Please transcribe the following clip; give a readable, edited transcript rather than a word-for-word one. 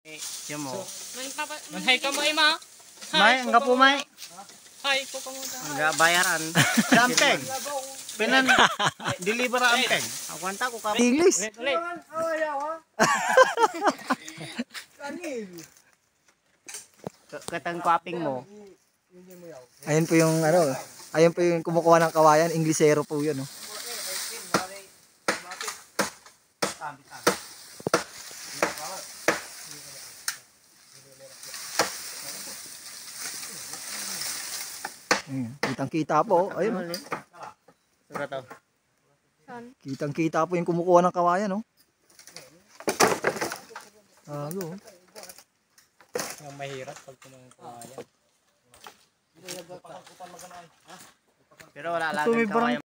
Siya mo. Mag-hi ka mo, Ima. May, ang gapo may. Hi ko ka muna. Ang bayaran. Ampeng. Pinan, deliver ampeng. Akwanta ko ka. English. Ulit. Katang kwaping mo. Ayun po yung ano. Ayun po yung kumukuha ng kawayan. Inglesero po yun. Oh. Kitang-kita po. Ayun. Kitang-kita po yung kumukuha ng kawayan. Oh. Tago. Ang mahirap pag kumakawayan. Pero wala lang kawayan.